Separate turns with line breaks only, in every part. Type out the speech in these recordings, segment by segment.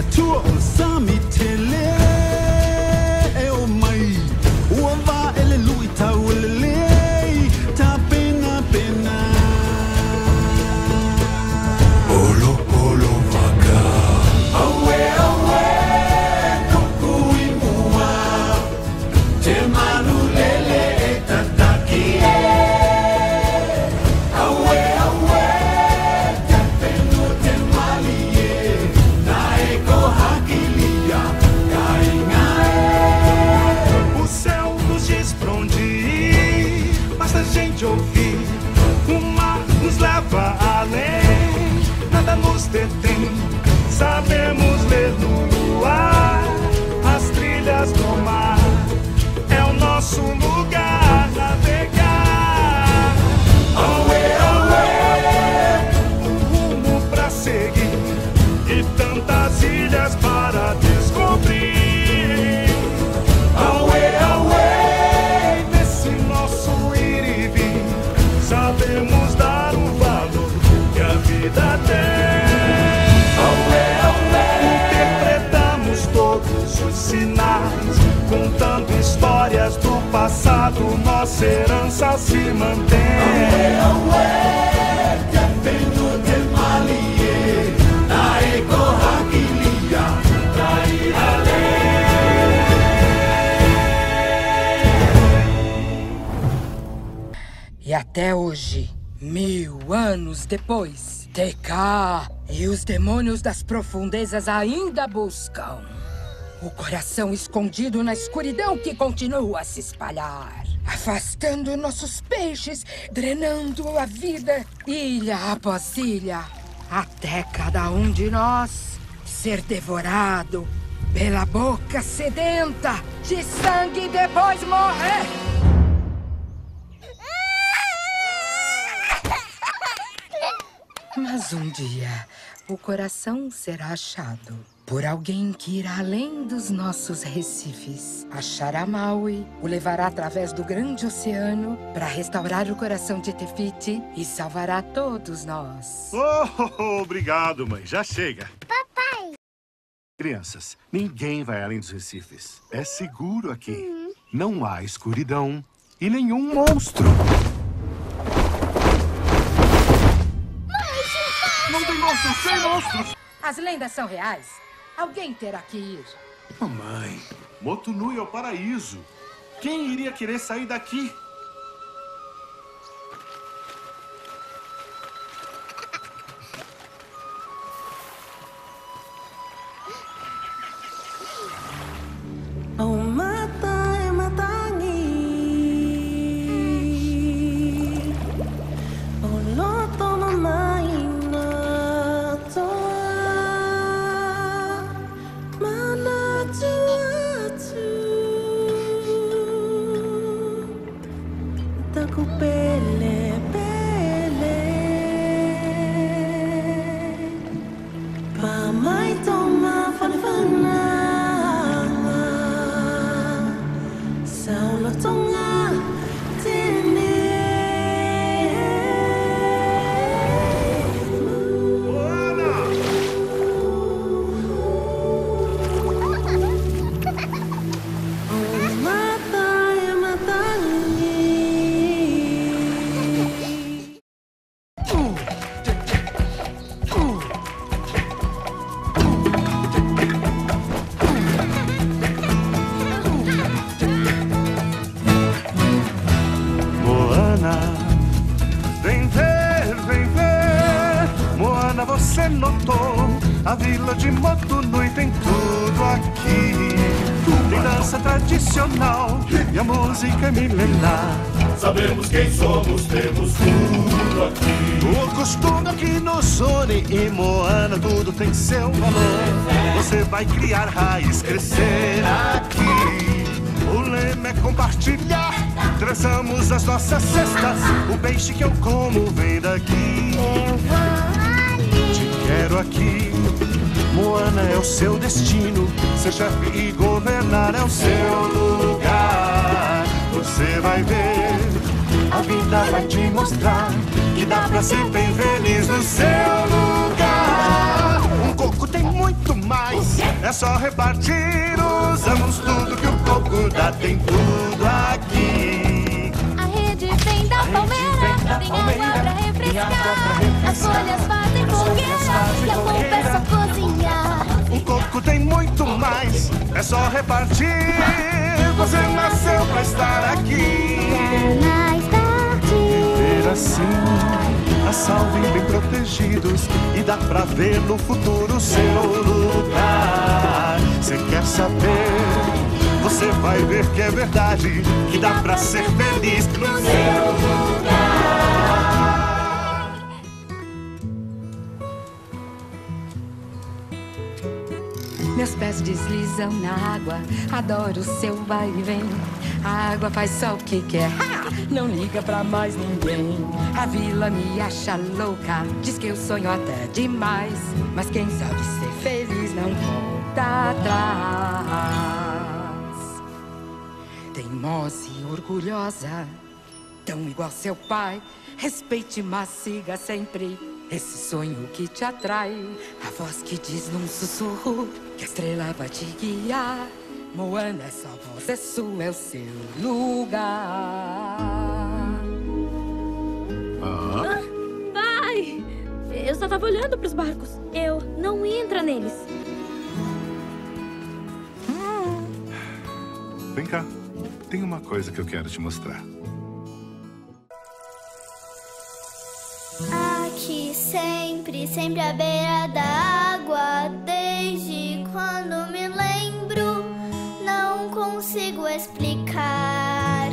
tua sami tele o mai uava ele luita ele ta pena pena olo olo vaga awe awe kokui mua te manu lele tataki awe awe te peno te malie nae ko hakilia o céu nos diz pra onde ir, basta a gente ouvir. O mar nos leva além, nada nos detém. Sabemos ler no luar as trilhas do mar. É o nosso lugar navegar. Auê, auê, um rumo pra seguir e tantas ilhas para descobrir. Auê, auê, nesse nosso ir e vir, sabemos dar o valor que a vida tem. Auê, auê, interpretamos todos os sinais, contando histórias do passado, nossa herança se mantém. Auê, auê, te apendo te malie, nae kohakilia, trai
E até hoje, 1000 anos depois, TK e os demônios das profundezas ainda buscam o coração escondido na escuridão que continua a se espalhar, afastando nossos peixes, drenando a vida, ilha após ilha, até cada um de nós ser devorado pela boca sedenta de sangue e depois morrer. Mas um dia, o coração será achado por alguém que irá além dos nossos recifes. Achará Maui, o levará através do grande oceano para restaurar o coração de Tefiti e salvará todos nós.
Obrigado, mãe. Já chega.
Papai!
Crianças, ninguém vai além dos recifes. É seguro aqui. Não há escuridão e nenhum monstro. Não tem monstros, sem monstros!
As lendas são reais. Alguém terá que ir.
Mamãe, Motunui é o paraíso. Quem iria querer sair daqui?
Oh, mata e matangi. Oh, loto no maina toa. Mana tuatu. Taku pele pele. Pa mai toma fanfana. Saulo tonga tene. Oh, mata e matangi.
Moana, vem ver, vem ver. Moana, você notou? A vila de Motunui tem tudo aqui. Tem dança tradicional e a música é milenar.
Sabemos quem somos, temos tudo aqui.
O costume aqui nos une e Moana tudo tem seu valor. Você vai criar raiz, crescer aqui. O lema é compartilhar. Traçamos as nossas cestas. O peixe que eu como vem daqui.
Eu vou ali.
Te quero aqui. Moana é o seu destino. Ser chefe e governar é o seu lugar. Você vai ver, a vida vai te mostrar que dá pra ser bem feliz no seu lugar. Um coco tem muito mais. É só repartir, usamos tudo que o coco dá, tem tudo aqui.
A rede vem da palmeira, tem água pra refrescar. As folhas fazem fogueira e a polpa é só cozinhar.
O coco tem muito mais, é só repartir. Você nasceu pra estar aqui.
Mais tarde.
Viver assim, a salvo e bem protegidos. E dá pra ver no futuro seu lugar. Você quer saber? Você vai ver que é verdade, que dá pra ser feliz no seu lugar.
Meus pés deslizam na água, adoro o seu vai e vem. A água faz só o que quer, não liga pra mais ninguém. A vila me acha louca, diz que eu sonho até demais. Mas quem sabe ser feliz não volta atrás. Teimosa e orgulhosa, tão igual seu pai. Respeite, mas siga sempre esse sonho que te atrai. A voz que diz num sussurro que a estrela vai te guiar. Moana, essa voz é sua, é o seu lugar.
Pai! Eu só tava olhando pros barcos. Eu não entra neles.
Vem cá. Tem uma coisa que eu quero te mostrar.
Aqui sempre, sempre à beira da água. Desde quando me lembro, não consigo explicar.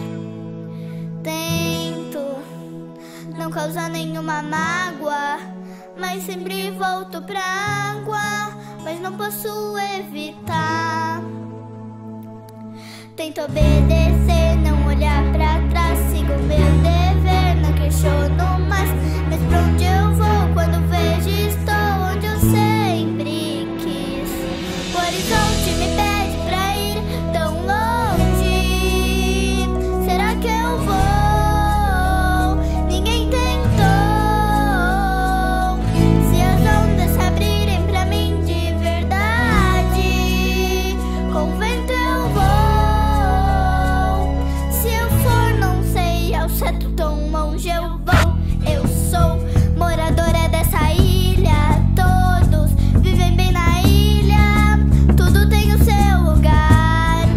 Tento não causar nenhuma mágoa, mas sempre volto pra água, mas não posso evitar. Tento obedecer, não olhar pra trás, sigo meu dever, não questiono mais. Mas pra onde eu vou quando vejo estou onde eu sempre quis. O horizonte me pede pra ir tão longe. Será que eu vou? Ninguém tentou. Se as ondas se abrirem pra mim de verdade, com o vento eu vou. Se eu for, não sei ao certo tão longe eu vou. Eu sou moradora dessa ilha, todos vivem bem na ilha, tudo tem o seu lugar.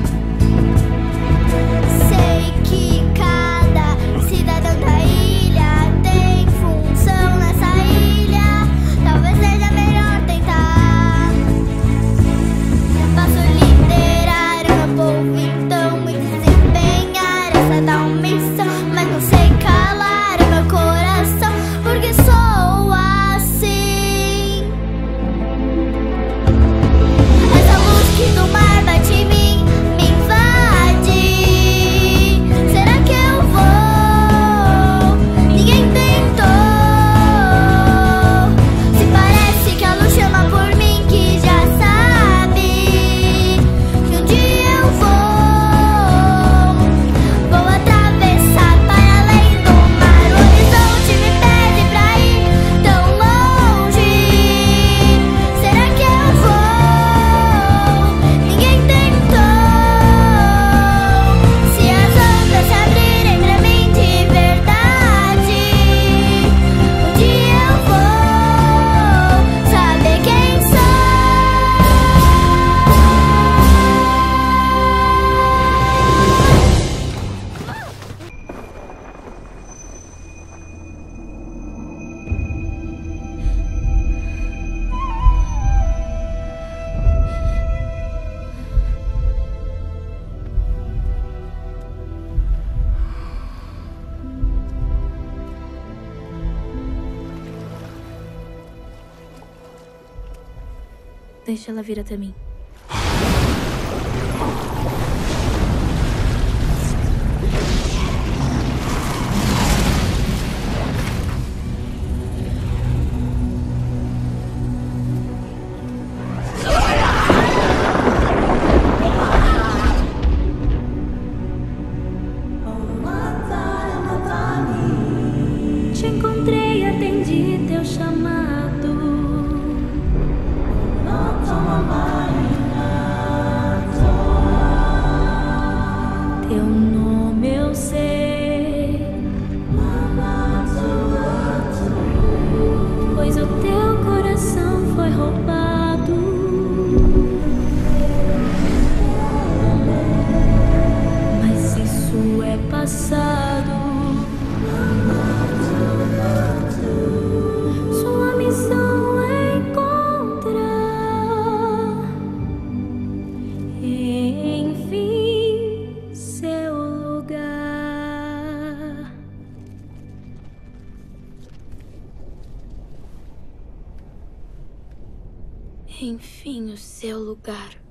Sei que cada cidadão da ilha tem função nessa ilha, talvez seja melhor tentar. Posso liderar o meu povo então e desempenhar essa tal missão, mas não sei calar o meu coração, porque sou assim. Essa luz que do mar bate em mim, me invade. Será que eu vou? Ninguém tentou. Se parece que a luz chama por mim, que já sabe que um dia eu vou atravessar para além do mar. O horizonte me pede pra ir tão longe. Será que eu vou? Ninguém tentou. Se as ondas se abrirem pra mim de verdade, um dia eu vou saber quem sou.
Deixa ela vir até mim.
Te encontrei, atendi teu chamado. Não Teu nome eu sei, pois o teu coração foi roubado. Mas isso é passado. Sua missão é encontrar, enfim, seu lugar. Enfim, o seu lugar.